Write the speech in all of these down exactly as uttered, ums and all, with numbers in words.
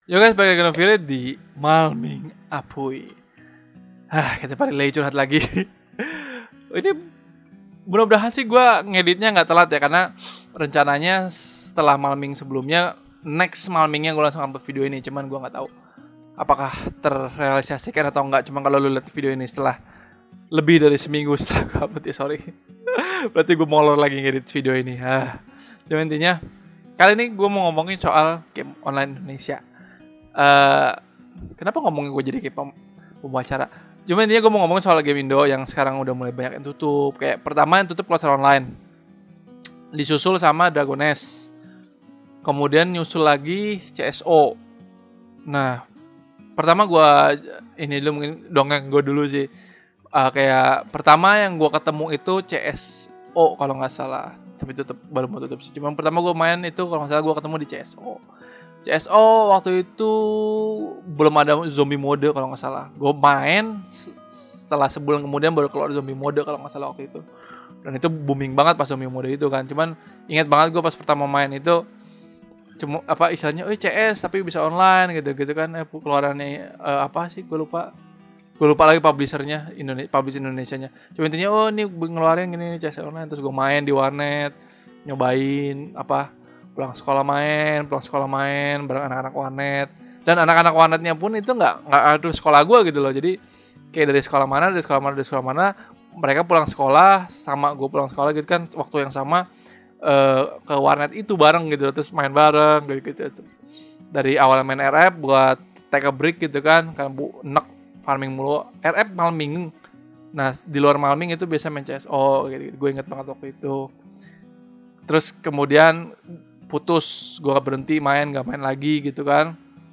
Yo guys, balik lagi video di Malming Apuy. Ah, kita balik lagi curhat lagi. Ini mudah-mudahan sih gue ngeditnya nggak telat ya, karena rencananya setelah Malming sebelumnya, next Malmingnya gue langsung upload video ini. Cuman gue nggak tahu apakah terrealisasikan atau enggak. Cuma kalau lu lihat video ini setelah lebih dari seminggu setelah gue upload ya, sorry. Berarti gue molor lagi ngedit video ini. Ah, cuma intinya kali ini gue mau ngomongin soal game online Indonesia. Uh, kenapa ngomongin gue jadi kayak pembicara? Cuma intinya gue mau ngomongin soal game Indo yang sekarang udah mulai banyak yang tutup. Kayak pertama yang tutup Closer Online, disusul sama Dragon Nest, kemudian nyusul lagi C S O. Nah, pertama gue ini dulu mungkin dongeng gue dulu sih. Uh, kayak pertama yang gue ketemu itu C S O kalau nggak salah, tapi tutup, baru mau tutup sih. Cuma pertama gue main itu kalau nggak salah gue ketemu di C S O. C S O waktu itu belum ada zombie mode kalau nggak salah. Gue main setelah sebulan kemudian baru keluar zombie mode kalau nggak salah waktu itu. Dan itu booming banget pas zombie mode itu kan. Cuman ingat banget gue pas pertama main itu cuma apa istilahnya, oh C S tapi bisa online gitu-gitu kan. Eh, keluarannya eh, apa sih? Gue lupa. Gue lupa lagi publishernya, Indonesia, publish Indonesianya. Cuma intinya oh ini ngeluarin gini C S online, terus gue main di warnet, nyobain apa pulang sekolah main, pulang sekolah main bareng anak-anak warnet. Dan anak-anak warnetnya pun itu nggak nggak ada sekolah gue gitu loh. Jadi kayak dari sekolah mana, dari sekolah mana, dari sekolah mana, mereka pulang sekolah sama gue pulang sekolah gitu kan, waktu yang sama uh, ke warnet itu bareng gitu, terus main bareng gitu gitu. Dari awal main R F buat take a break gitu kan, karena bu enak farming mulu. R F Malming. Nah di luar Malming itu biasa main C S O gitu, gitu. Gue inget banget waktu itu. Terus kemudian putus, gue berhenti main, gak main lagi gitu kan.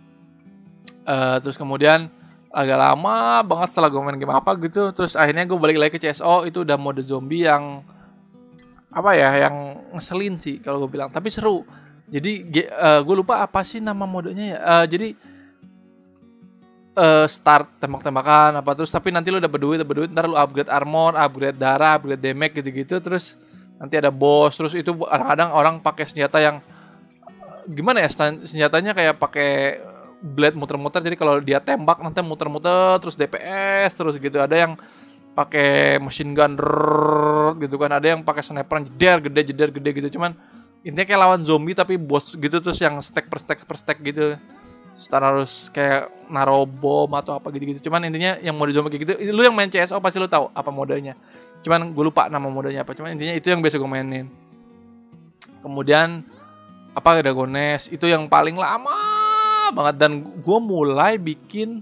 Uh, terus kemudian agak lama banget setelah gue main game apa gitu, terus akhirnya gue balik lagi ke C S O. Itu udah mode zombie yang apa ya, yang ngeselin sih kalau gue bilang, tapi seru. Jadi uh, gue lupa apa sih nama modenya ya. Uh, jadi uh, start tembak-tembakan apa terus, tapi nanti lu udah berduit, udah berduit, ntar lu upgrade armor, upgrade darah, upgrade damage gitu-gitu. Terus nanti ada boss, terus itu kadang-kadang orang pakai senjata yang gimana ya, senjatanya kayak pakai blade muter-muter, jadi kalau dia tembak nanti muter-muter terus D P S terus gitu. Ada yang pakai machine gun gitu kan, ada yang pakai sniper jeder gede jeder gede gitu. Cuman intinya kayak lawan zombie tapi boss gitu, terus yang stack per stack per stack gitu. Terus harus kayak naro bom atau apa gitu-gitu. Cuman intinya yang mode zombie kayak gitu, lu yang main C S O pasti lu tahu apa modenya. Cuman gue lupa nama modenya apa. Cuman intinya itu yang biasa gue mainin. Kemudian apa Dragon Nest itu yang paling lama banget, dan gue mulai bikin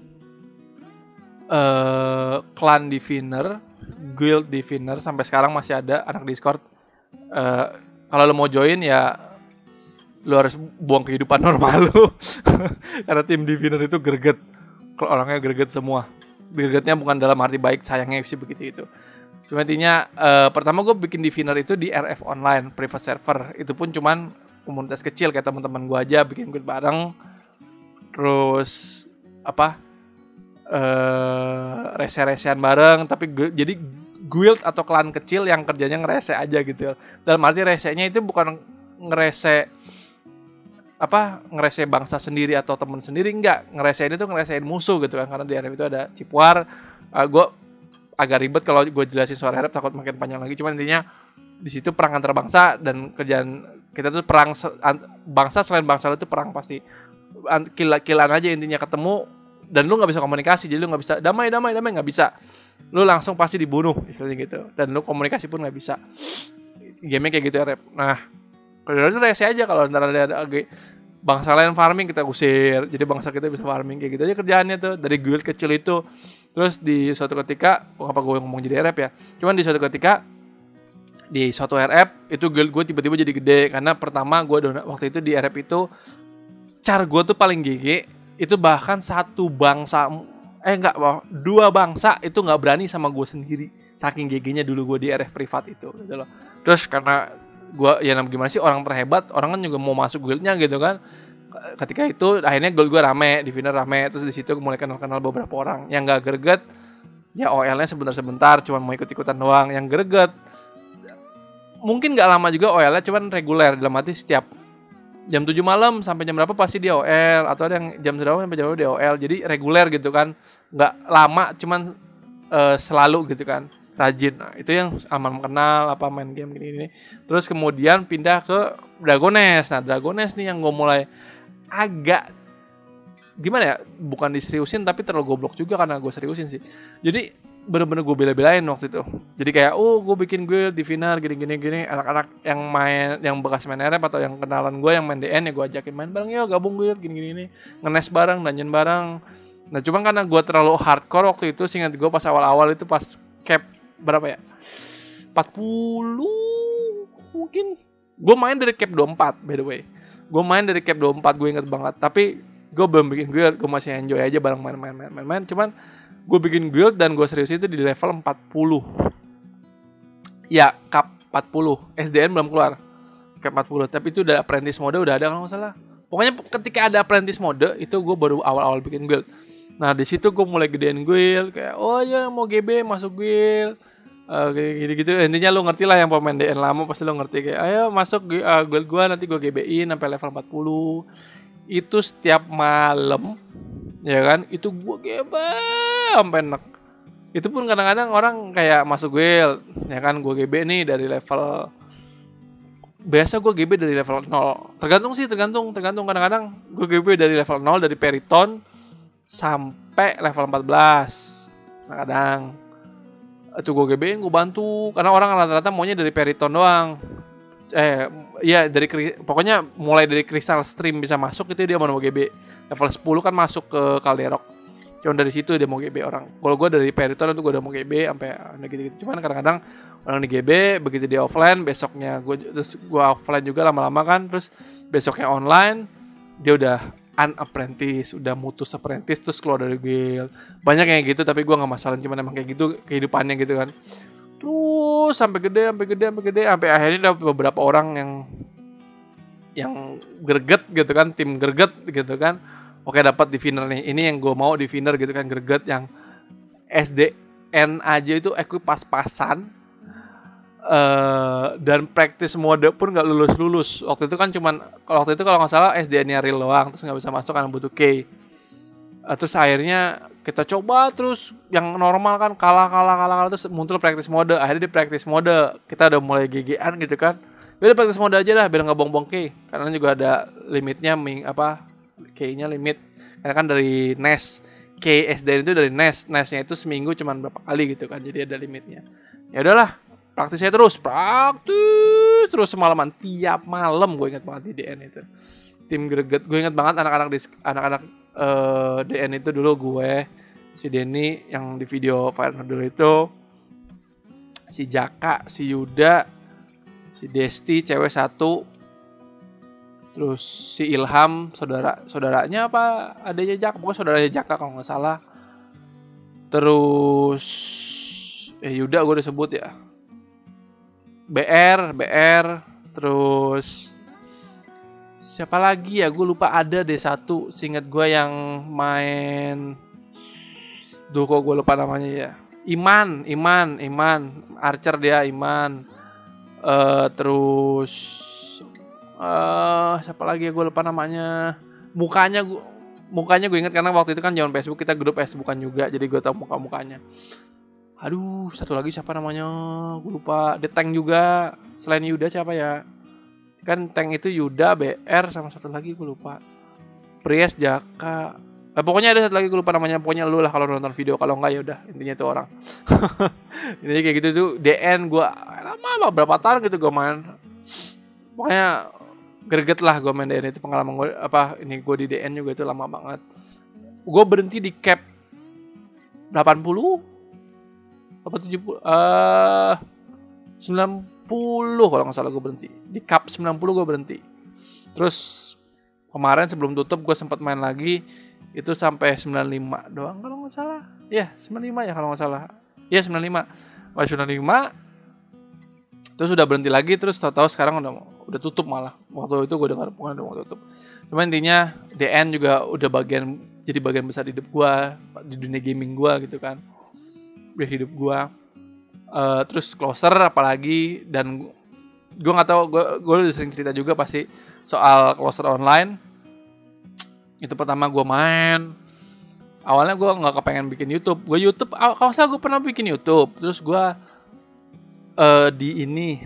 uh, clan Diviner, guild Diviner, sampai sekarang masih ada anak Discord. Uh, kalau lo mau join ya lo harus buang kehidupan normal lo. Karena tim Diviner itu greget, kalau orangnya greget semua. Gregetnya bukan dalam arti baik, sayangnya sih begitu itu. Cuma intinya uh, pertama gue bikin Diviner itu di R F Online, private server. Itu pun cuman komunitas kecil kayak teman-teman gue aja, bikin guild bareng. Terus apa uh, rese-resean bareng, tapi gu- jadi guild atau klan kecil yang kerjanya ngerese aja gitu. Dalam arti resenya itu bukan ngerese apa ngerese bangsa sendiri atau teman sendiri, enggak, ngeresein itu ngeresein musuh gitu kan. Karena di R F itu ada cipuar. uh, gue agak ribet kalau gue jelasin soal R F, takut makin panjang lagi. Cuman intinya di situ perang antar bangsa, dan kerjaan kita tuh perang bangsa selain bangsa itu perang pasti kill-killan aja intinya, ketemu dan lu nggak bisa komunikasi, jadi lu nggak bisa damai damai damai nggak bisa, lu langsung pasti dibunuh istilahnya gitu, dan lu komunikasi pun nggak bisa. Game-nya kayak gitu R F. Nah kalau itu rese aja, kalau ntar ada, ada bangsa lain farming kita usir, jadi bangsa kita bisa farming kayak gitu aja kerjaannya tuh dari guild kecil itu. Terus di suatu ketika, apa gue ngomong jadi R F ya, cuman di suatu ketika di suatu R F itu guild gue tiba-tiba jadi gede, karena pertama gue waktu itu di R F itu char gue tuh paling G G. Itu bahkan satu bangsa eh enggak, dua bangsa itu nggak berani sama gue sendiri, saking G G-nya dulu gue di R F privat itu gitu loh. Terus karena gue ya gimana sih, orang terhebat, orang kan juga mau masuk guildnya gitu kan. Ketika itu akhirnya guild gue rame, Diviner rame. Terus di situ gue mulai kenal-kenal beberapa orang. Yang nggak greget ya O L-nya sebentar-sebentar, cuma mau ikut-ikutan doang. Yang greget mungkin nggak lama juga O L-nya, cuman reguler, dalam arti setiap jam tujuh malam sampai jam berapa pasti dia O L, atau ada yang jam berapa sampai jam berapa dia O L. Jadi reguler gitu kan, nggak lama, cuman uh, selalu gitu kan, rajin. Nah, itu yang aman kenal apa main game gini-gini. Terus kemudian pindah ke Dragoness. Nah, Dragoness nih yang gue mulai agak gimana ya, bukan diseriusin tapi terlalu goblok juga karena gue seriusin sih. Jadi bener-bener gue bela-belain waktu itu. Jadi kayak, oh gue bikin guild di Vinar gini-gini gini. Anak-anak yang main, yang bekas main R F atau yang kenalan gue yang main D N ya gue ajakin main bareng, yuk gabung guild gini-gini nih. Nge-N E S bareng, dungeon bareng. Nah cuman karena gue terlalu hardcore waktu itu, seingat gue pas awal-awal itu pas cap berapa ya, empat puluh mungkin. Gue main dari cap dua puluh empat by the way. Gue main dari cap dua puluh empat, gue inget banget. Tapi gue belum bikin guild, gue masih enjoy aja bareng main-main-main-main. Cuman gue bikin guild dan gue serius itu di level empat puluh. Ya, cap empat puluh. S D N belum keluar. Cap empat puluh, tapi itu udah apprentice mode udah ada kalau nggak salah. Pokoknya ketika ada apprentice mode itu gue baru awal-awal bikin guild. Nah, di situ gue mulai gedein guild kayak, oh ya mau G B masuk guild. Uh, kayak gitu-gitu. Intinya lu ngerti lah, yang pemain D N lama pasti lu ngerti kayak, ayo masuk uh, guild gue, nanti gue G B-in sampai level empat puluh. Itu setiap malam, ya kan, itu gue G B sampai enak. Itu pun kadang-kadang orang kayak masuk guild, ya kan, gue G B nih dari level, biasa gue G B dari level nol. Tergantung sih, tergantung, tergantung kadang-kadang gue G B dari level nol, dari Periton sampai level empat belas. Nah, kadang itu gue G B-in, gue bantu, karena orang rata-rata maunya dari Periton doang. Eh, ya dari pokoknya mulai dari Crystal Stream bisa masuk itu dia mau G B. Level sepuluh kan masuk ke Calderok. Cuma dari situ dia mau G B orang. Kalau gue dari Periton itu gue udah mau G B sampai gitu-gitu. Cuman kadang-kadang orang di G B begitu dia offline, besoknya gue terus gue offline juga lama-lama kan, terus besoknya online dia udah unapprentice, udah mutus apprentice, terus keluar dari guild. Banyak yang gitu, tapi gue nggak masalah, cuman emang kayak gitu kehidupannya gitu kan. Terus sampai gede, sampai gede, sampai gede, sampai akhirnya ada beberapa orang yang yang greget gitu kan, tim greget gitu kan. Oke, dapat di Vinar nih. Ini yang gue mau di Vinar gitu kan, greget yang S D N aja itu equip pas-pasan. Uh, dan practice mode pun nggak lulus-lulus. Waktu itu kan cuman, kalau waktu itu kalau nggak salah S D N-nya real doang, terus nggak bisa masuk karena butuh key. Uh, terus akhirnya kita coba terus yang normal kan, kalah kalah kalah kalah terus muncul practice mode. Akhirnya di practice mode kita udah mulai G G-an gitu kan. Biar practice mode aja lah biar nggak bong-bong key, karena juga ada limitnya, ming apa key-nya limit. Karena kan dari N E S, key S D N itu dari N E S, N E S-nya itu seminggu cuman berapa kali gitu kan, jadi ada limitnya. Ya udahlah, praktisnya terus, praktis terus semalaman, tiap malam gue ingat banget di D N itu. Tim greget, gue ingat banget anak-anak di anak-anak Uh, D N itu dulu gue, si Denny yang di video Fire dulu itu, si Jaka, si Yuda, si Desti cewek satu, terus si Ilham saudara saudaranya apa adanya Jaka, pokoknya saudaranya Jaka kalau nggak salah. Terus eh Yuda gue udah sebut ya, B R B R, terus siapa lagi ya, gue lupa, ada deh satu seingat gue yang main, duh kok gue lupa namanya ya, Iman Iman Iman Archer dia, Iman. Uh, terus uh, siapa lagi ya, gue lupa namanya, mukanya gue mukanya gue ingat karena waktu itu kan zaman Facebook, kita grup Facebookan juga, jadi gue tahu muka mukanya. Aduh, satu lagi siapa namanya, gue lupa. The Tank juga, selain Yuda siapa ya, kan tank itu Yuda, B R, sama satu lagi gue lupa, Priest, Jaka, eh, pokoknya ada satu lagi gue lupa namanya. Pokoknya lu lah kalau nonton video, kalau enggak ya udah, intinya itu orang. Intinya kayak gitu tuh D N gue lama berapa tahun gitu gue main. Pokoknya greget lah gue main D N itu, pengalaman gue apa ini, gue di D N juga itu lama banget. Gue berhenti di cap delapan puluh apa tujuh puluh eh sembilan puluh kalau nggak salah gue berhenti di cap sembilan puluh, gue berhenti. Terus kemarin sebelum tutup gue sempat main lagi itu sampai sembilan puluh lima doang kalau nggak salah ya, sembilan puluh lima ya kalau nggak salah ya, sembilan puluh lima pas sembilan puluh lima terus udah berhenti lagi. Terus tahu-tahu sekarang udah udah tutup, malah waktu itu gue dengar bukan udah mau tutup. Cuma intinya D N juga udah bagian, jadi bagian besar hidup gue di dunia gaming gue gitu kan, di hidup gue. Uh, terus closer apalagi, dan gue nggak tahu, gue gue udah sering cerita juga pasti soal Closer online. Itu pertama gue main, awalnya gue nggak kepengen bikin YouTube. Gue YouTube, kalau saya gue pernah bikin YouTube, terus gue uh, di ini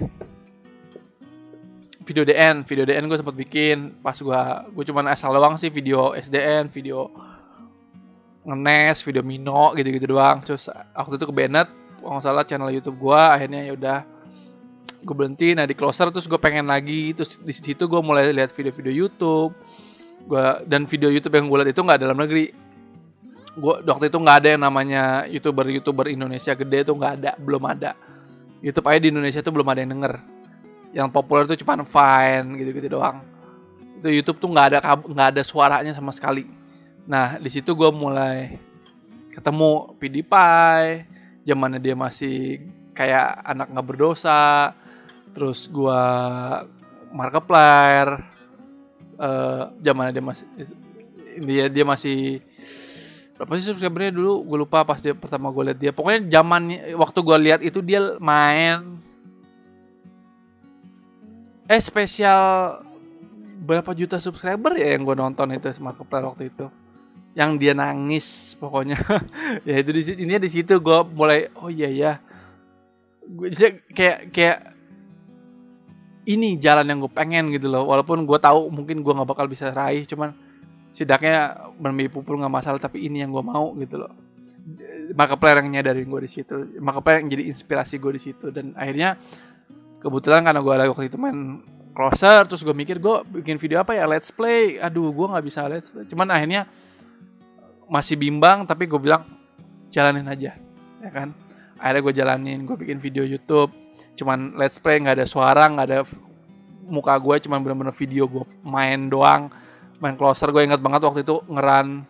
video D N, video D N gue sempat bikin. Pas gue gue cuman asal doang sih, video S D N, video ngenes, video Mino gitu-gitu doang. Terus waktu itu kebanet, kalau nggak salah channel YouTube gue, akhirnya ya udah gue berhenti. Nah di Closer terus gue pengen lagi, terus di situ gue mulai lihat video-video YouTube. Gua, dan video YouTube yang gue lihat itu nggak dalam negeri. Gue waktu itu nggak ada yang namanya youtuber youtuber Indonesia gede, itu nggak ada, belum ada. YouTube aja di Indonesia tuh belum ada yang denger. Yang populer tuh cuma Vine gitu-gitu doang. Itu YouTube tuh nggak ada nggak ada suaranya sama sekali. Nah di situ gue mulai ketemu PewDiePie, zamannya dia masih kayak anak nggak berdosa. Terus gue Markiplier. Uh, zamannya dia masih dia dia masih berapa sih subscribernya dulu, gue lupa pas dia pertama gue lihat dia. Pokoknya zaman waktu gue lihat itu dia main eh spesial berapa juta subscriber ya yang gue nonton itu Markiplier waktu itu, yang dia nangis pokoknya. Ya itu di intinya di situ gue mulai oh iya ya, gue kayak kayak ini jalan yang gue pengen gitu loh. Walaupun gue tahu mungkin gue nggak bakal bisa raih, cuman setidaknya bermimpi pun nggak masalah. Tapi ini yang gue mau gitu loh. Markiplier yang nyadarin gue di situ, Markiplier yang jadi inspirasi gue di situ. Dan akhirnya kebetulan karena gue lagi waktu itu main Closer, terus gue mikir gue bikin video apa ya, let's play. Aduh gue nggak bisa let's play. Cuman akhirnya masih bimbang, tapi gue bilang jalanin aja, ya kan. Akhirnya gue jalanin, gue bikin video YouTube. Cuman let's play, nggak ada suara, nggak ada muka gue, cuman bener-bener video gue main doang. Main Closer, gue ingat banget waktu itu ngeran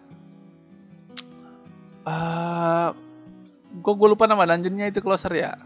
uh, gue gue lupa nama dungeonnya itu Closer ya.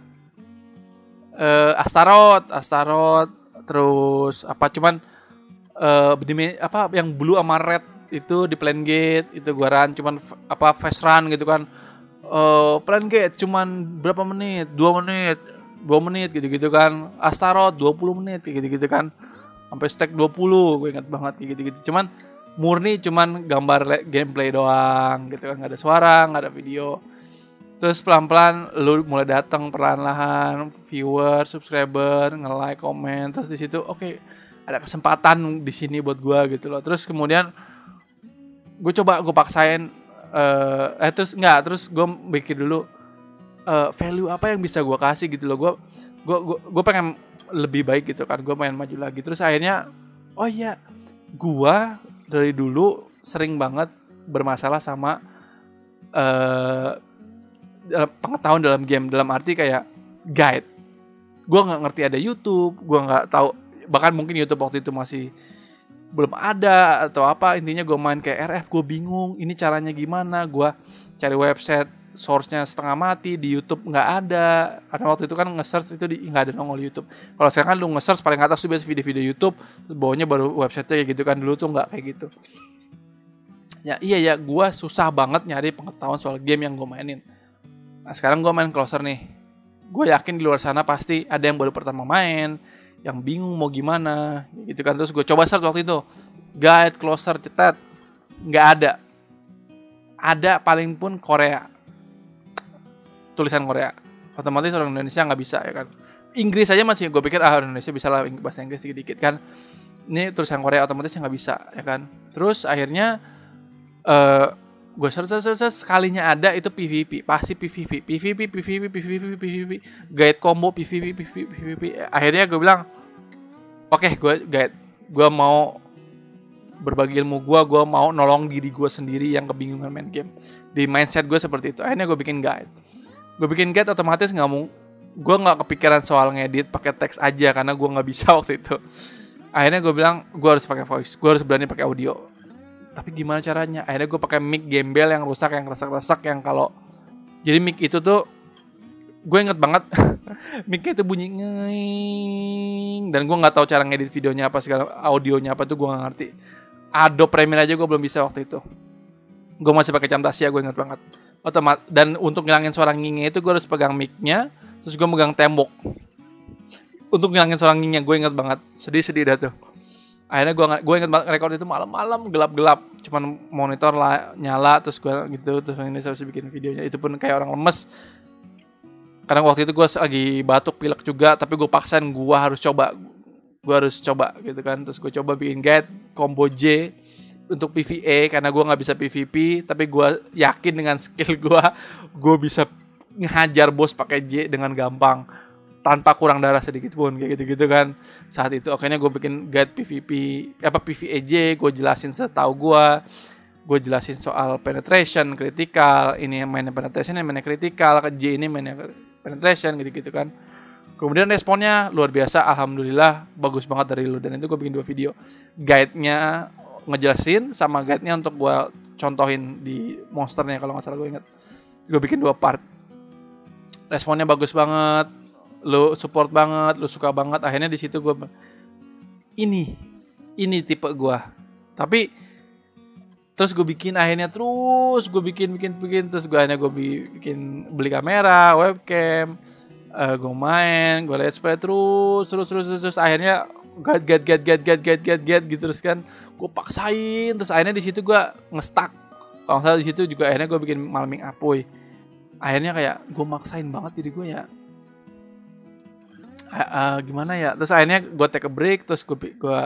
uh, Astaroth Astaroth terus apa cuman uh, di, apa yang blue sama red itu di Planegate itu gue run, cuman f- apa fast run gitu kan. uh, Planegate cuman berapa menit, dua menit dua menit gitu-gitu kan. Astaroth dua puluh menit gitu-gitu kan. Sampai stack dua puluh, gue ingat banget gitu-gitu. Cuman murni cuman gambar le- gameplay doang gitu kan, enggak ada suara, enggak ada video. Terus pelan-pelan lu mulai datang perlahan-lahan viewer, subscriber, nge-like, komen, terus di situ oke, okay, ada kesempatan di sini buat gue gitu loh. Terus kemudian gue coba gue paksain uh, eh terus enggak, terus gue mikir dulu Uh, value apa yang bisa gue kasih gitu loh. Gue gue gue pengen lebih baik gitu kan, gue main maju lagi. Terus akhirnya oh iya, gue dari dulu sering banget bermasalah sama uh, pengetahuan dalam game, dalam arti kayak guide. Gue nggak ngerti ada YouTube, gue nggak tahu, bahkan mungkin YouTube waktu itu masih belum ada atau apa. Intinya gue main kayak R F, gue bingung ini caranya gimana. Gue cari website, source-nya setengah mati, di YouTube nggak ada. Karena waktu itu kan nge-search itu di, nggak ada nongol YouTube. Kalau sekarang kan lu nge-search paling atas tuh biasa video-video YouTube, bawahnya baru website-nya kayak gitu kan. Dulu tuh nggak kayak gitu. Ya iya ya, gue susah banget nyari pengetahuan soal game yang gue mainin. Nah sekarang gue main Closer nih. Gue yakin di luar sana pasti ada yang baru pertama main, yang bingung mau gimana gitu kan. Terus gue coba search waktu itu, guide Closer cetat, nggak ada. Ada paling pun Korea, tulisan Korea. Otomatis orang Indonesia nggak bisa ya kan. Inggris aja masih gue pikir ah Indonesia bisa lah bahasa Inggris dikit-dikit kan. Ini tulisan Korea otomatis nggak bisa ya kan. Terus akhirnya uh, gue search search search sekalinya ada itu P V P, pasti P V P, P V P, P V P, P V P, P V P, guide combo P V P, P V P, P V P. Akhirnya gue bilang oke okay, gue guide, gue mau berbagi ilmu gue, gue mau nolong diri gue sendiri yang kebingungan main game. Di mindset gue seperti itu. Akhirnya gue bikin guide. Gue bikin guide otomatis nggak mau, gue nggak kepikiran soal ngedit pakai teks aja karena gue nggak bisa waktu itu. Akhirnya gue bilang gue harus pakai voice, gue harus berani pakai audio. Tapi gimana caranya? Akhirnya gue pakai mic gembel yang rusak, yang resak-resak, yang kalau jadi mic itu tuh gue inget banget mic-nya itu bunyi nging, dan gue nggak tahu cara ngedit videonya apa, segala audionya apa tuh gue nggak ngerti. Adobe Premiere aja gue belum bisa waktu itu. Gue masih pakai Camtasia, gue inget banget. Otomat dan untuk ngilangin suara ngingnya itu gue harus pegang mic-nya, terus gue megang tembok. untuk ngilangin suara ngingnya. Gue inget banget, sedih-sedih dah tuh. Akhirnya gue gue inget banget record itu malam-malam gelap-gelap, cuman monitor lah nyala, terus gue gitu, terus ini harus bikin videonya. Itu pun kayak orang lemes, karena waktu itu gue lagi batuk pilek juga, tapi gue paksain gue harus coba, gue harus coba gitu kan. Terus gue coba bikin guide combo J untuk P V E, karena gue nggak bisa P V P, tapi gue yakin dengan skill gue, gue bisa ngehajar bos pakai J dengan gampang, tanpa kurang darah sedikit pun, kayak gitu-gitu kan. Saat itu akhirnya gue bikin guide P V P, apa P V E J, gue jelasin setahu gue, gue jelasin soal penetration, critical, ini mainnya penetration, ini mainnya critical, ke J ini mainnya penetration, gitu-gitu kan. Kemudian responnya luar biasa, alhamdulillah bagus banget dari lu. Dan itu gue bikin dua video, guide-nya ngejelasin sama guide-nya untuk gue contohin di monsternya kalau nggak salah gue ingat. Gue bikin dua part, responnya bagus banget, lu support banget, lu suka banget. Akhirnya di situ gue ini ini tipe gue. Tapi terus gue bikin akhirnya terus gue bikin bikin bikin terus gue akhirnya gue bikin beli kamera, webcam, uh, gue main, gue let's play terus terus terus terus, terus. Akhirnya gad gad gad gad gad gad gad gad gitu terus kan. Gue paksain, terus akhirnya di situ gue nge-stuck. Kalau nggak salah di situ juga akhirnya gue bikin Malming Apoy. Akhirnya kayak gue maksain banget diri gue ya. Uh, uh, gimana ya? Terus akhirnya gue take a break, terus gue gue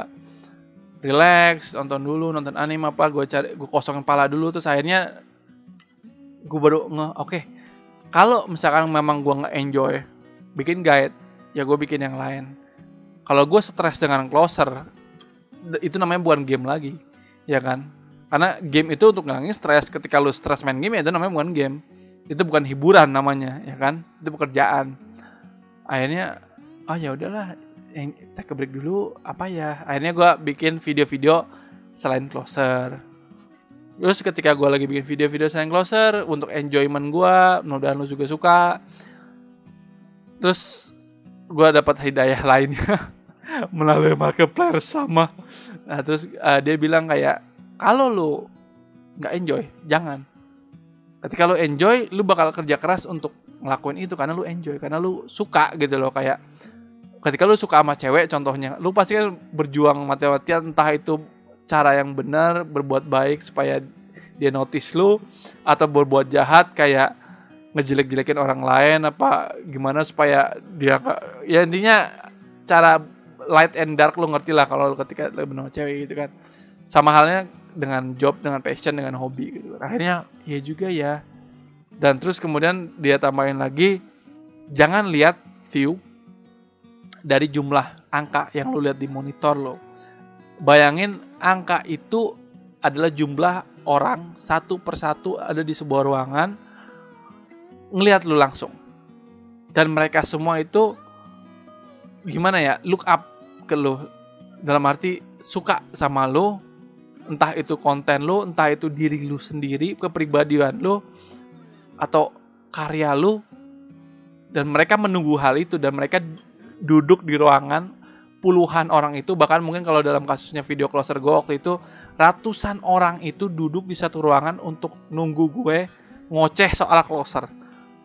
relax, nonton dulu, nonton anime apa, gue cari, gue kosongin kepala dulu. Terus akhirnya gue baru nge, oke, okay, kalau misalkan memang gue nggak enjoy bikin guide, ya gue bikin yang lain. Kalau gue stres dengan closer, itu namanya bukan game lagi, ya kan? Karena game itu untuk ngilangin stres. Ketika lu stres main game, ya itu namanya bukan game, itu bukan hiburan namanya, ya kan? Itu pekerjaan. Akhirnya, oh ya udahlah, take a break dulu, apa ya? Akhirnya gue bikin video-video selain closer. Terus ketika gue lagi bikin video-video selain closer untuk enjoyment gue, mudah-mudahan lu juga suka. Terus gue dapat hidayah lainnya melalui marketplace sama. Nah, terus uh, dia bilang kayak, kalau lu nggak enjoy, jangan. Ketika lu enjoy, lu bakal kerja keras untuk ngelakuin itu karena lu enjoy, karena lu suka gitu loh. Kayak ketika lu suka sama cewek contohnya, lu pasti kan berjuang mati-matian, entah itu cara yang benar, berbuat baik supaya dia notice lu, atau berbuat jahat kayak ngejelek-jelekin orang lain, apa gimana supaya dia, ya intinya cara light and dark lu ngerti lah kalau ketika lu benar cewek gitu kan. Sama halnya dengan job, dengan passion, dengan hobi gitu. Akhirnya ya juga ya. Dan terus kemudian dia tambahin lagi, jangan lihat view dari jumlah angka yang lu lihat di monitor lo. Bayangin angka itu adalah jumlah orang satu persatu ada di sebuah ruangan ngelihat lu langsung. Dan mereka semua itu gimana ya, look up ke lu. Dalam arti suka sama lu, entah itu konten lu, entah itu diri lu sendiri, kepribadian lu, atau karya lu. Dan mereka menunggu hal itu, dan mereka duduk di ruangan puluhan orang itu. Bahkan mungkin kalau dalam kasusnya video closer gue waktu itu, ratusan orang itu duduk di satu ruangan untuk nunggu gue ngoceh soal closer.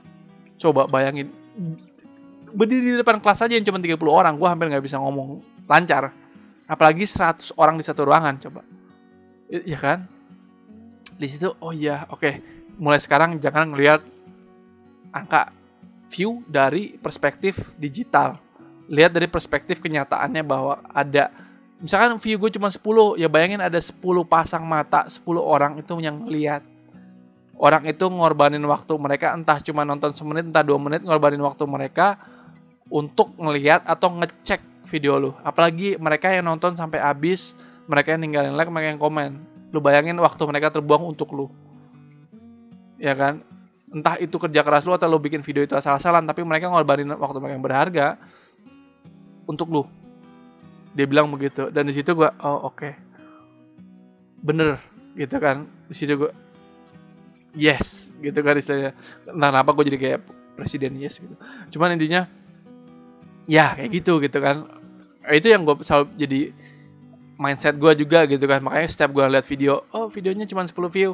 Coba bayangin, berdiri di depan kelas aja yang cuma tiga puluh orang, gue hampir gak bisa ngomong lancar. Apalagi seratus orang di satu ruangan, coba. Iya kan? Di situ, oh iya, oke. Okay. Mulai sekarang jangan ngelihat angka view dari perspektif digital. Lihat dari perspektif kenyataannya bahwa ada, misalkan view gue cuma sepuluh, ya bayangin ada sepuluh pasang mata, sepuluh orang itu yang lihat. Orang itu ngorbanin waktu mereka, entah cuma nonton semenit, entah dua menit, ngorbanin waktu mereka untuk ngelihat atau ngecek video lu. Apalagi mereka yang nonton sampai habis, mereka yang ninggalin like, mereka yang komen. Lu bayangin waktu mereka terbuang untuk lu. Ya kan? Entah itu kerja keras lu atau lu bikin video itu asal-asalan, tapi mereka ngorbanin waktu mereka yang berharga untuk lu. Dia bilang begitu. Dan di situ gue, oh oke, okay. Bener gitu kan. Di situ gue, yes gitu kan istilahnya. Entah kenapa gue jadi kayak presiden yes gitu. Cuman intinya ya kayak gitu gitu kan. Itu yang gue selalu jadi mindset gue juga gitu kan. Makanya setiap gue lihat video, oh videonya cuma sepuluh view,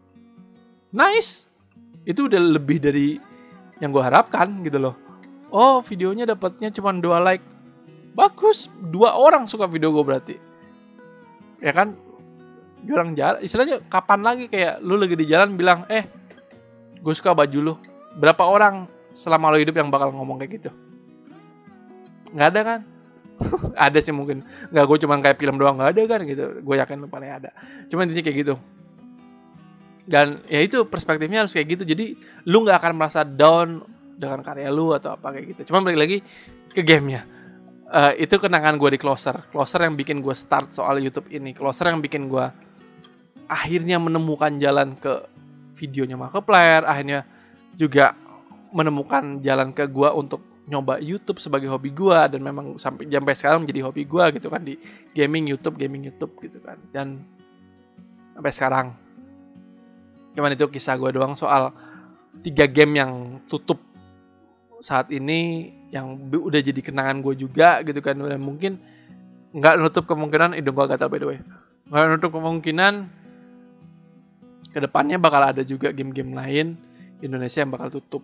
nice, itu udah lebih dari yang gue harapkan gitu loh. Oh videonya dapatnya cuma dua like, bagus, dua orang suka video gue berarti, ya kan? Orang jalan, istilahnya kapan lagi kayak lu lagi di jalan bilang, eh gue suka baju lu. Berapa orang selama lo hidup yang bakal ngomong kayak gitu? Nggak ada kan? Ada sih mungkin, nggak, gue cuma kayak film doang, nggak ada kan gitu. Gue yakin lu paling ada. Cuma intinya kayak gitu. Dan ya itu perspektifnya harus kayak gitu. Jadi lu nggak akan merasa down dengan karya lu atau apa kayak gitu. Cuma balik lagi ke gamenya. Uh, itu kenangan gue di Closer. Closer yang bikin gue start soal YouTube ini. Closer yang bikin gue akhirnya menemukan jalan ke videonya Markiplier. Akhirnya juga menemukan jalan ke gue untuk nyoba YouTube sebagai hobi gue. Dan memang sampai sampai sekarang menjadi hobi gue gitu kan. Di gaming YouTube, gaming YouTube gitu kan. Dan sampai sekarang. Cuman itu kisah gue doang soal tiga game yang tutup saat ini, yang udah jadi kenangan gue juga gitu kan. Dan mungkin nggak nutup kemungkinan, hidung gue gatal by the way, nggak nutup kemungkinan kedepannya bakal ada juga game-game lain Indonesia yang bakal tutup.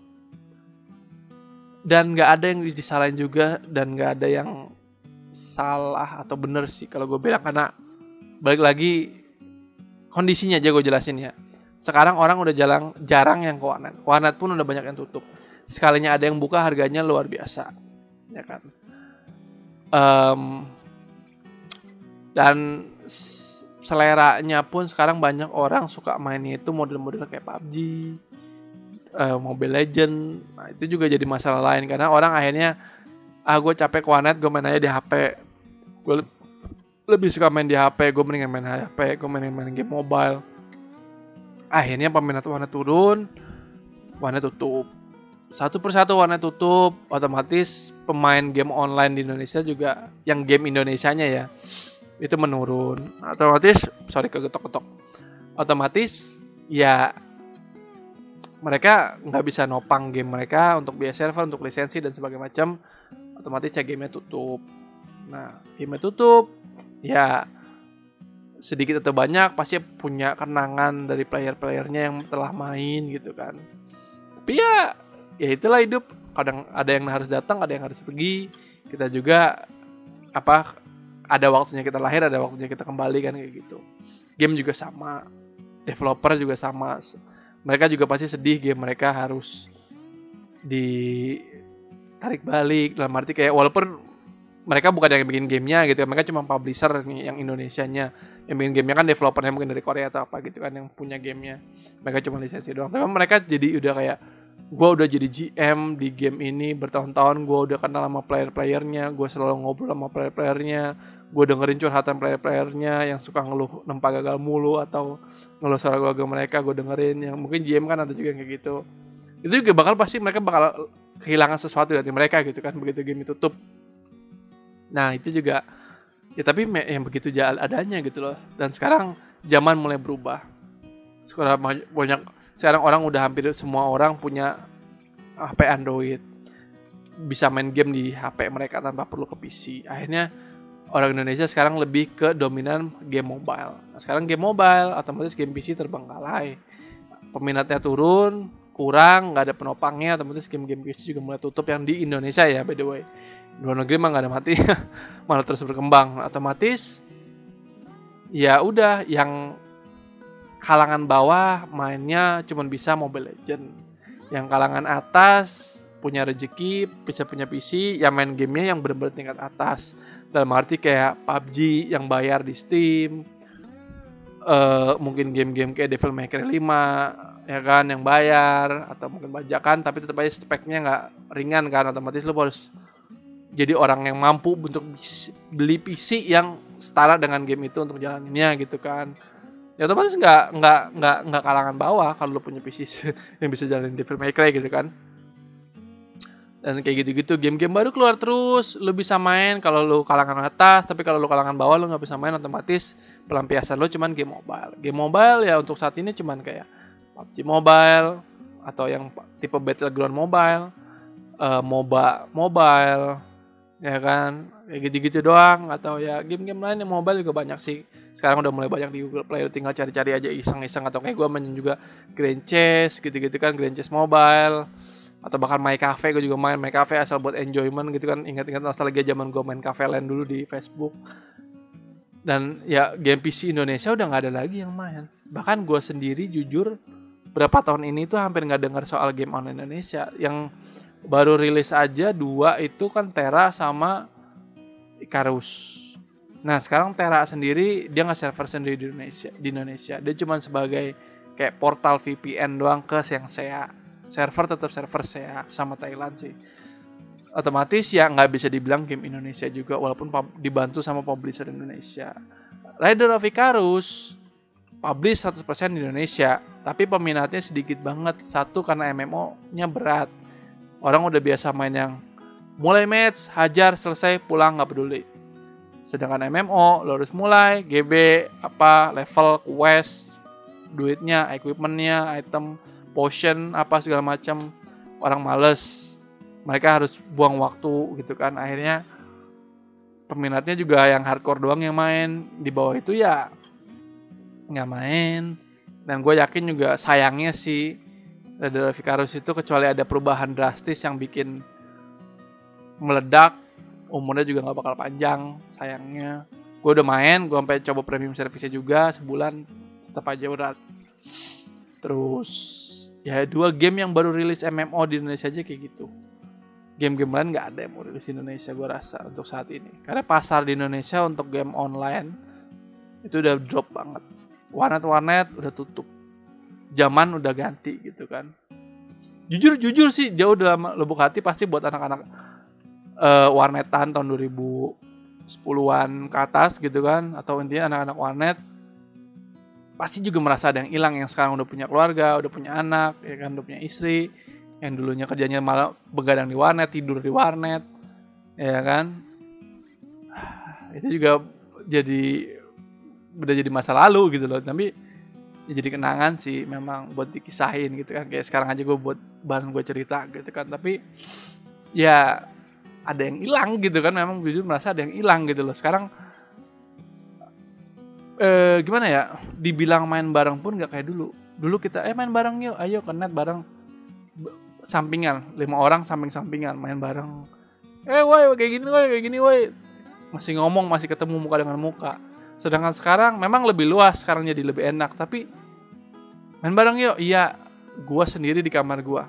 Dan nggak ada yang disalahin juga, dan nggak ada yang salah atau bener sih kalau gue bilang, karena balik lagi kondisinya aja gue jelasin ya. Sekarang orang udah jarang jarang yang ke warnet. Warnet pun udah banyak yang tutup. Sekalinya ada yang buka harganya luar biasa, ya kan. Um, dan seleranya pun sekarang banyak orang suka mainnya itu model-model kayak P U B G, uh, Mobile Legend. Nah, itu juga jadi masalah lain karena orang akhirnya, ah gue capek ke warnet, gue main aja di H P. Gue le- lebih suka main di H P, gue mendingan main H P, gue mendingan main game mobile. Akhirnya peminat warnet turun, warnet tutup. Satu persatu warnet tutup, otomatis pemain game online di Indonesia juga, yang game Indonesianya ya, itu menurun. Otomatis, sorry kegetok-getok. Otomatis ya mereka nggak bisa nopang game mereka untuk biaya server, untuk lisensi dan sebagainya macam. Otomatis ya gamenya tutup. Nah, gamenya tutup, ya sedikit atau banyak pasti punya kenangan dari player-playernya yang telah main gitu kan. Tapi ya, ya itulah hidup. Kadang ada yang harus datang, ada yang harus pergi. Kita juga apa? Ada waktunya kita lahir, ada waktunya kita kembali kan kayak gitu. Game juga sama, developer juga sama. Mereka juga pasti sedih game mereka harus ditarik balik. Dalam arti kayak walaupun mereka bukan yang bikin gamenya gitu, mereka cuma publisher nih yang Indonesianya. Yang bikin gamenya kan developernya mungkin dari Korea atau apa gitu kan yang punya gamenya. Mereka cuma lisensi doang. Tapi mereka jadi udah kayak, gue udah jadi G M di game ini bertahun-tahun, gue udah kenal sama player-playernya, gue selalu ngobrol sama player-playernya, gue dengerin curhatan player-playernya yang suka ngeluh nempa gagal mulu atau ngeluh soal gagal mereka, gue dengerin. Yang mungkin G M kan ada juga yang kayak gitu. Itu juga bakal pasti mereka bakal kehilangan sesuatu dari mereka gitu kan begitu game itu tutup. Nah itu juga ya, tapi yang begitu jalan adanya gitu loh. Dan sekarang zaman mulai berubah. Sekarang banyak, sekarang orang udah hampir semua orang punya H P Android, bisa main game di H P mereka tanpa perlu ke P C. Akhirnya orang Indonesia sekarang lebih ke dominan game mobile. Nah, sekarang game mobile, otomatis game P C terbengkalai. Peminatnya turun, kurang, nggak ada penopangnya. Otomatis game-game P C juga mulai tutup yang di Indonesia ya, by the way. Luar negeri mah nggak ada mati, malah terus berkembang. Otomatis ya udah, yang kalangan bawah mainnya cuma bisa Mobile Legend. Yang kalangan atas punya rezeki bisa punya P C, yang main gamenya yang benar-benar tingkat atas. Dalam arti kayak P U B G yang bayar di Steam, uh, mungkin game-game kayak Devil May Cry lima ya kan yang bayar, atau mungkin bajakan tapi tetap aja speknya nggak ringan kan. Otomatis lu harus jadi orang yang mampu untuk beli P C yang setara dengan game itu untuk jalaninnya gitu kan. Ya otomatis nggak nggak nggak nggak kalangan bawah kalau lu punya P C yang bisa jalanin Devil May Cry gitu kan. Dan kayak gitu-gitu, game-game baru keluar terus, lu bisa main kalau lu kalangan atas, tapi kalau lu kalangan bawah lu nggak bisa main, otomatis pelampiasan lu cuman game mobile. Game mobile ya untuk saat ini cuman kayak P U B G Mobile atau yang tipe Battleground Mobile, uh, MOBA Mobile, ya kan, kayak gitu-gitu doang. Atau ya game-game lain yang mobile juga banyak sih. Sekarang udah mulai banyak di Google Play, tinggal cari-cari aja iseng-iseng. Atau kayak gue main juga Grand Chess gitu-gitu kan, Grand Chess Mobile. Atau bahkan My Cafe, gue juga main My Cafe asal buat enjoyment gitu kan. Ingat-ingat nostalgia zaman gue main Cafe Land dulu di Facebook. Dan ya game P C Indonesia udah gak ada lagi yang main. Bahkan gue sendiri jujur berapa tahun ini tuh hampir gak dengar soal game online Indonesia. Yang baru rilis aja dua itu kan Tera sama Icarus. Nah sekarang Tera sendiri dia nggak server sendiri di Indonesia. Di Indonesia dia cuma sebagai kayak portal V P N doang ke yang S E A. Server tetap server S E A sama Thailand sih. Otomatis ya nggak bisa dibilang game Indonesia juga walaupun pub- dibantu sama publisher Indonesia. Rider of Icarus publish seratus persen di Indonesia, tapi peminatnya sedikit banget. Satu karena M M O-nya berat. Orang udah biasa main yang mulai match, hajar, selesai, pulang nggak peduli. Sedangkan M M O lo harus mulai G B apa level quest, duitnya, equipmentnya, item, potion apa segala macam. Orang males, mereka harus buang waktu gitu kan. Akhirnya peminatnya juga yang hardcore doang yang main. Di bawah itu ya nggak main. Dan gue yakin juga sayangnya sih Rider of Icarus itu kecuali ada perubahan drastis yang bikin meledak, umurnya juga nggak bakal panjang. Sayangnya gue udah main, gue sampai coba premium service-nya juga sebulan, tetap aja berat. Terus ya dua game yang baru rilis M M O di Indonesia aja kayak gitu. Game-game lain nggak ada yang mau rilis di Indonesia gue rasa untuk saat ini. Karena pasar di Indonesia untuk game online itu udah drop banget. Warnet-warnet udah tutup. Zaman udah ganti gitu kan. Jujur-jujur sih jauh dalam lubuk hati pasti buat anak-anak uh, warnetan tahun dua ribu sepuluhan ke atas gitu kan. Atau intinya anak-anak warnet pasti juga merasa ada yang hilang, yang sekarang udah punya keluarga, udah punya anak, ya kan, udah punya istri, yang dulunya kerjanya malah begadang di warnet, tidur di warnet, ya kan. Itu juga jadi udah jadi masa lalu gitu loh, tapi ya jadi kenangan sih memang buat dikisahin gitu kan. Kayak sekarang aja gue buat bahan gue cerita gitu kan, tapi ya ada yang hilang gitu kan. Memang jujur merasa ada yang hilang gitu loh sekarang. Eh, gimana ya, dibilang main bareng pun gak kayak dulu. Dulu kita eh main bareng yuk, ayo ke net bareng, sampingan, lima orang samping-sampingan main bareng. Eh woi kayak gini woi, kayak gini woi. Masih ngomong, masih ketemu muka dengan muka. Sedangkan sekarang memang lebih luas, sekarang jadi lebih enak, tapi main bareng yuk. Iya, gua sendiri di kamar gua.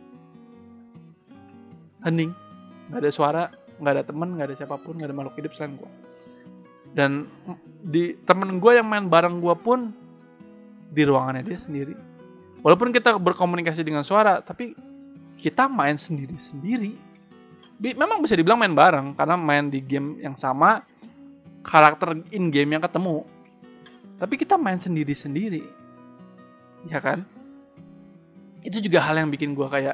Hening, enggak ada suara, enggak ada teman, enggak ada siapapun, enggak ada makhluk hidup selain gua. Dan di temen gue yang main bareng gue pun di ruangannya dia sendiri. Walaupun kita berkomunikasi dengan suara, tapi kita main sendiri-sendiri. Memang bisa dibilang main bareng karena main di game yang sama, karakter in game yang ketemu. Tapi kita main sendiri-sendiri, ya kan? Itu juga hal yang bikin gue kayak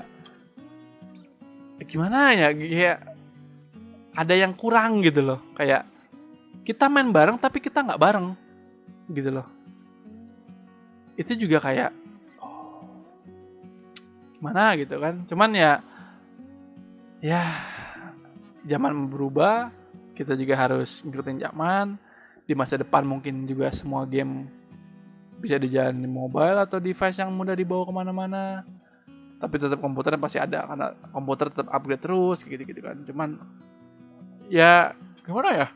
gimana ya, kayak ada yang kurang gitu loh. Kayak kita main bareng tapi kita gak bareng gitu loh. Itu juga kayak oh, gimana gitu kan. Cuman ya Ya zaman berubah, kita juga harus ngikutin zaman. Di masa depan mungkin juga semua game bisa dijalani di mobile atau device yang mudah dibawa kemana-mana. Tapi tetap komputer pasti ada, karena komputer tetap upgrade terus gitu-gitu kan. Cuman ya gimana ya,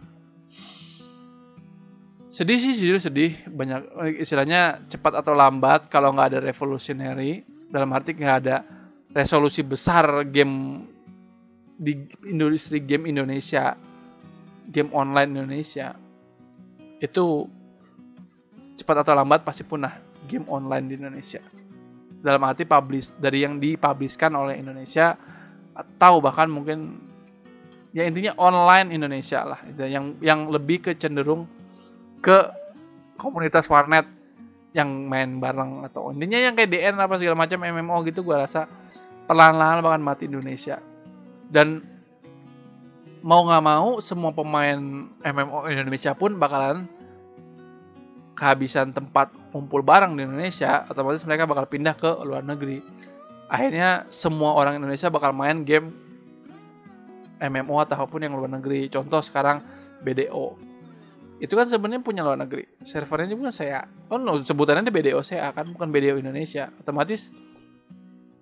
sedih sih, jujur sedih. Banyak istilahnya cepat atau lambat kalau nggak ada revolutionary, dalam arti nggak ada resolusi besar game di industri game Indonesia, game online Indonesia, itu cepat atau lambat pasti punah game online di Indonesia. Dalam arti publish dari yang dipublishkan oleh Indonesia, atau bahkan mungkin ya intinya online Indonesia lah, yang yang lebih ke cenderung ke komunitas warnet yang main bareng, atau intinya yang kayak D N apa segala macam M M O gitu. Gue rasa perlahan-lahan bahkan mati Indonesia. Dan mau nggak mau semua pemain M M O Indonesia pun bakalan kehabisan tempat kumpul bareng di Indonesia. Otomatis mereka bakal pindah ke luar negeri. Akhirnya semua orang Indonesia bakal main game M M O ataupun yang luar negeri. Contoh sekarang B D O. Itu kan sebenarnya punya luar negeri. Servernya juga S E A. Oh no, sebutannya B D O S E A kan, bukan B D O Indonesia. Otomatis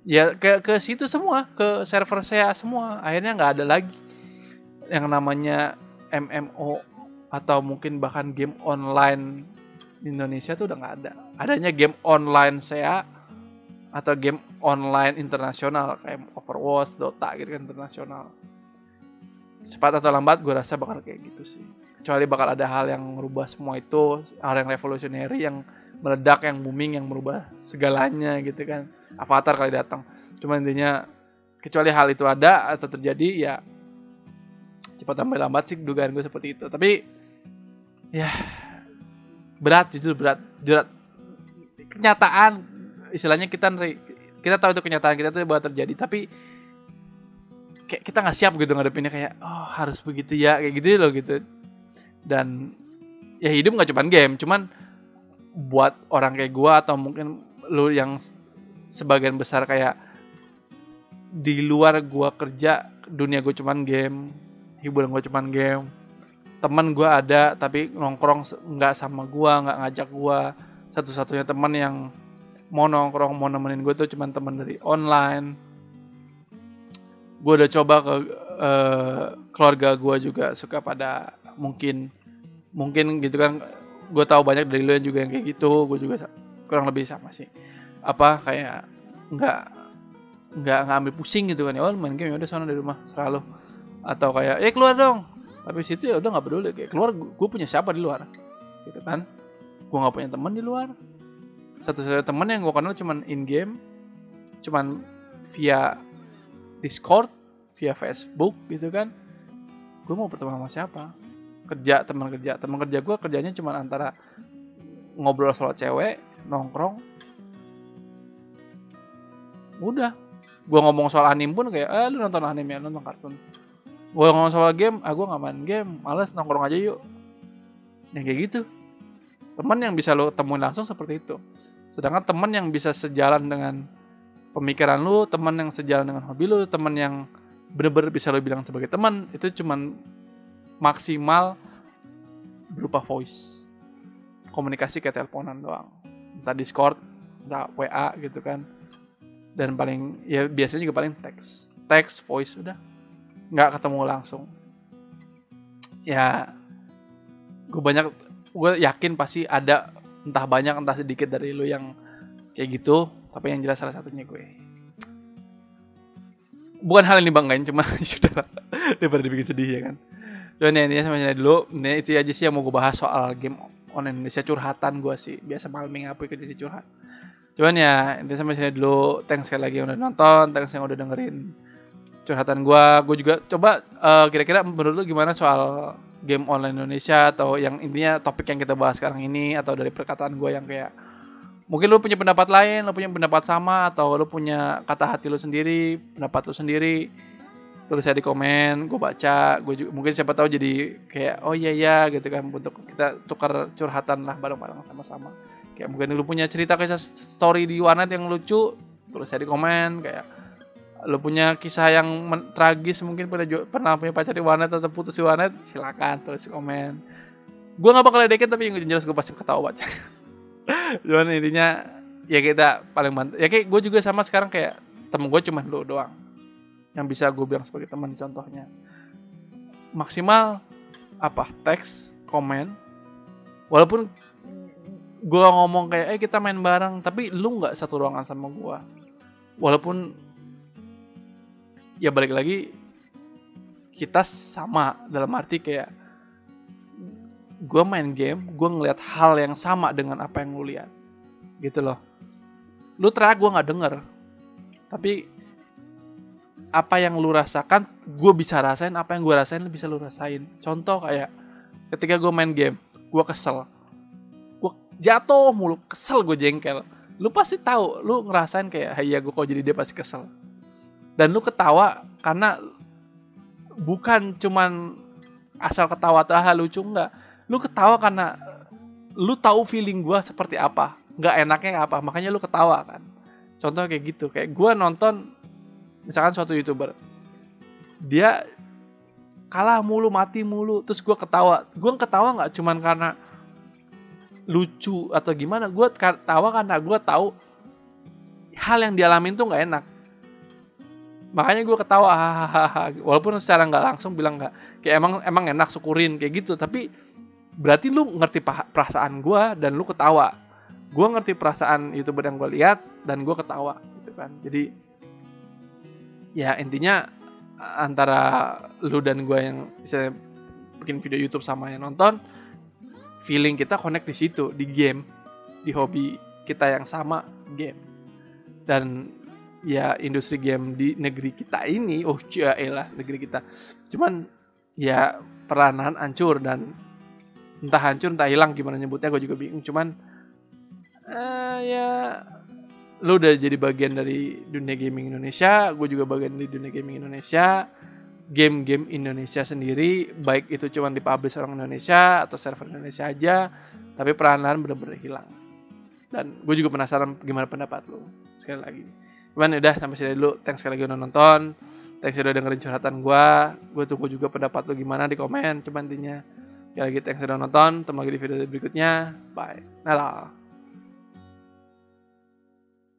Ya ke ke situ semua, ke server saya semua. Akhirnya nggak ada lagi yang namanya M M O atau mungkin bahkan game online di Indonesia tuh udah nggak ada. Adanya game online saya atau game online internasional kayak Overwatch, Dota gitu kan internasional. Cepat atau lambat gue rasa bakal kayak gitu sih. Kecuali bakal ada hal yang merubah semua itu, hal yang revolutionary, yang meledak, yang booming, yang merubah segalanya gitu kan. Avatar kali datang. Cuma intinya kecuali hal itu ada atau terjadi ya cepat atau lambat sih dugaan gue seperti itu. Tapi ya berat, jujur berat, berat. Kenyataan istilahnya kita kita tahu itu kenyataan kita tuh bakal terjadi, tapi kayak kita nggak siap gitu ngadepinnya, kayak oh harus begitu ya, kayak gitu loh gitu. Dan ya hidup nggak cuma game, cuman buat orang kayak gue atau mungkin lu yang sebagian besar kayak di luar gue kerja, dunia gue cuman game, hiburan gue cuman game, teman gue ada tapi nongkrong nggak sama gue, nggak ngajak gue. Satu-satunya teman yang mau nongkrong, mau nemenin gue tuh cuman teman dari online. Gue udah coba ke uh, keluarga gue juga suka pada mungkin mungkin gitu kan. Gue tahu banyak dari lo yang juga yang kayak gitu. Gue juga kurang lebih sama sih. Apa kayak nggak nggak ngambil pusing gitu kan, ya oh main game ya udah sana dari rumah serah lo. Atau kayak eh keluar dong, tapi situ ya udah nggak peduli, kayak keluar gue punya siapa di luar gitu kan. Gue nggak punya teman di luar. Satu-satunya teman yang gue kenal cuman in game, cuman via Discord, via Facebook gitu kan. Gue mau berteman sama siapa? Kerja, teman kerja. Teman kerja gue kerjanya cuma antara ngobrol soal cewek, nongkrong. Udah. Gue ngomong soal anime pun kayak, eh lu nonton anime ya, nonton kartun. Gue ngomong soal game, ah gue gak main game, males, nongkrong aja yuk. Yang kayak gitu. Teman yang bisa lo temuin langsung seperti itu. Sedangkan teman yang bisa sejalan dengan pemikiran lu, teman yang sejalan dengan hobi lu, teman yang bener-bener bisa lo bilang sebagai teman, itu cuman maksimal berupa voice, komunikasi kayak teleponan doang, entah Discord, entah W A gitu kan. Dan paling ya biasanya juga paling teks, teks, voice, udah nggak ketemu langsung. Ya gue banyak, gue yakin pasti ada entah banyak entah sedikit dari lu yang kayak gitu. Tapi yang jelas salah satunya gue. Bukan hal yang dibanggain, cuma sudah daripada dibikin sedih ya kan. Cuman ya ini sama dulu. Ini itu aja sih yang mau gue bahas soal game online Indonesia, curhatan gue sih. Biasa malming apa gitu curhat. Cuman ya ini sama sini dulu. Thanks sekali lagi yang udah nonton, thanks yang udah dengerin curhatan gue. Gue juga coba uh, kira-kira menurut lu gimana soal game online Indonesia, atau yang intinya topik yang kita bahas sekarang ini, atau dari perkataan gue yang kayak mungkin lu punya pendapat lain, lu punya pendapat sama, atau lu punya kata hati lu sendiri, pendapat lu sendiri. Tulis aja di komen, gue baca, gue juga, mungkin siapa tahu jadi kayak oh iya ya gitu kan, untuk kita tukar curhatan lah bareng-bareng sama-sama. Kayak mungkin lu punya cerita kisah story di warnet yang lucu, tulis aja di komen. Kayak lu punya kisah yang men- tragis, mungkin pernah pernah punya pacar di warnet atau putus di warnet, silakan tulis di komen. Gue nggak bakal ledekin, tapi yang jelas gue pasti ketawa baca. Cuman intinya ya kita paling mantap. Ya kayak gue juga sama sekarang, kayak temen gue cuma lu doang yang bisa gue bilang sebagai teman. Contohnya maksimal apa, teks, komen. Walaupun gue ngomong kayak eh kita main bareng, tapi lu nggak satu ruangan sama gue. Walaupun ya balik lagi kita sama dalam arti kayak gue main game, gue ngeliat hal yang sama dengan apa yang lu lihat gitu loh. Lu teriak gue nggak denger, tapi apa yang lu rasakan gue bisa rasain, apa yang gue rasain lu bisa lu rasain. Contoh kayak ketika gue main game, gue kesel, gue jatuh mulu, kesel, gue jengkel. Lu pasti tahu, lu ngerasain kayak iya gue kok jadi dia pasti kesel. Dan lu ketawa karena bukan cuman asal ketawa atau ah lucu, enggak. Lu ketawa karena lu tahu feeling gue seperti apa, nggak enaknya apa, makanya lu ketawa kan. Contoh kayak gitu, kayak gue nonton misalkan suatu YouTuber, dia kalah mulu, mati mulu, terus gue ketawa. Gue ketawa nggak cuman karena lucu atau gimana, gue ketawa karena gue tahu hal yang dialamin tuh nggak enak. Makanya gue ketawa, hahaha. Walaupun secara nggak langsung bilang nggak, kayak emang emang enak syukurin kayak gitu. Tapi berarti lu ngerti perasaan gue dan lu ketawa. Gue ngerti perasaan YouTuber yang gue lihat dan gue ketawa, gitu kan. Jadi ya intinya antara lu dan gue yang bisa bikin video YouTube sama yang nonton, feeling kita connect di situ, di game, di hobi kita yang sama, game. Dan ya industri game di negeri kita ini, oh lah negeri kita, cuman ya perlahan hancur, dan entah hancur entah hilang gimana nyebutnya gue juga bingung. Cuman uh, ya lo udah jadi bagian dari dunia gaming Indonesia, gue juga bagian dari dunia gaming Indonesia. Game-game Indonesia sendiri, baik itu cuman dipublish orang Indonesia atau server Indonesia aja, tapi perlahan-lahan bener-bener hilang. Dan gue juga penasaran gimana pendapat lo. Sekali lagi, cuman udah sampai sini dulu. Thanks sekali lagi udah nonton, thanks udah dengerin curhatan gue. Gue tunggu juga pendapat lo gimana di komen. Cuman intinya sekali lagi thanks udah nonton. Ketemu lagi di video berikutnya. Bye. Nalah.